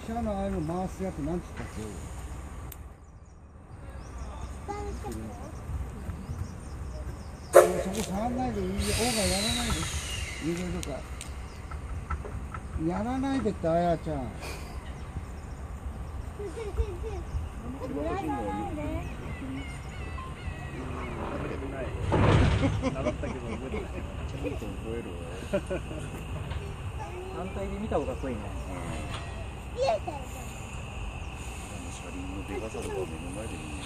車のああいうの回すやつなんつったっけ？そこ触んないでいいよ。オーガやらないで。入れるから。やらないでってあやちゃん。 習ったけど覚えてない。覚えるわ。反対で見た方がかっこいいね。 車輪のでかさとか目の前で見る。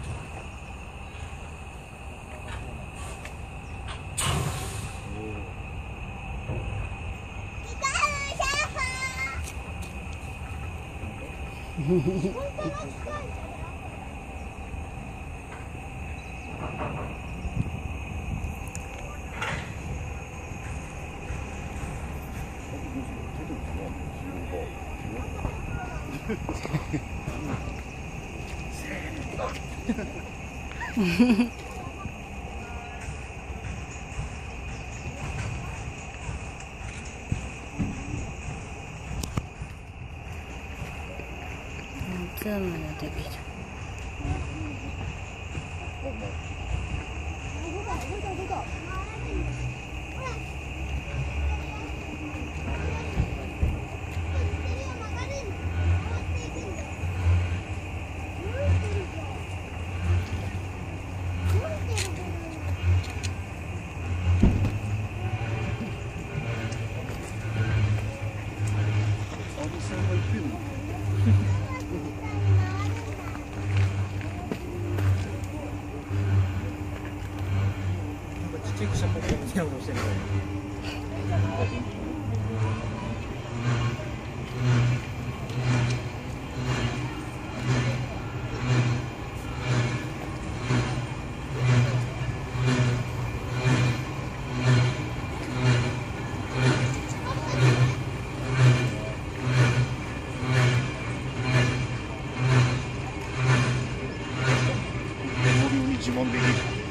ズームができる。 ちっちゃいくしゃみみたいなことしてるの。 自慢できる。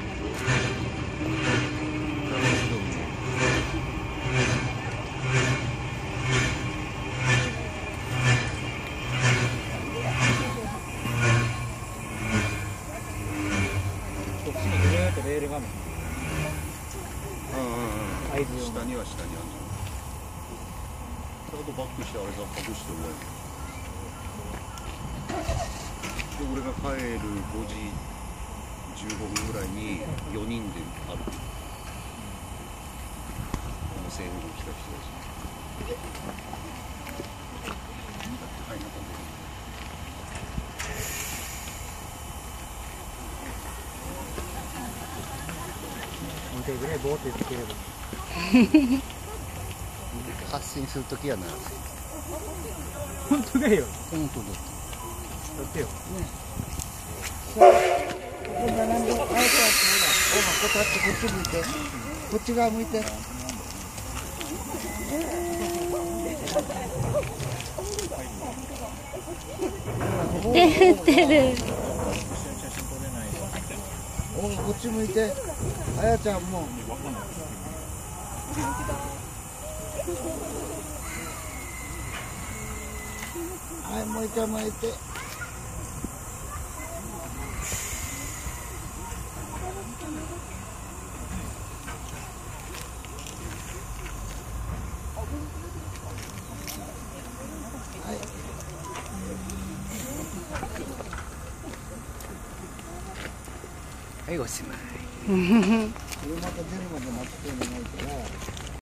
こっちにぐーっとレールがある。 下には下にある。あとバックしてあれさ隠して終わり。で俺が帰る5時15分ぐらいに4人で歩く。制服着た人たち。 2手ぐらいボーってつければ。 発信するときはな。 本当だよ。 本当だ。 だってよ。 ここ並んで、あやちゃん、ほら、ここ立ってこっち向いて、こっち側向いて。 手振ってる。 おこっち向いて。あやちゃんも。はい、もう一回巻いて。 はい、おしまい。 車が出るまで待ってもらうから。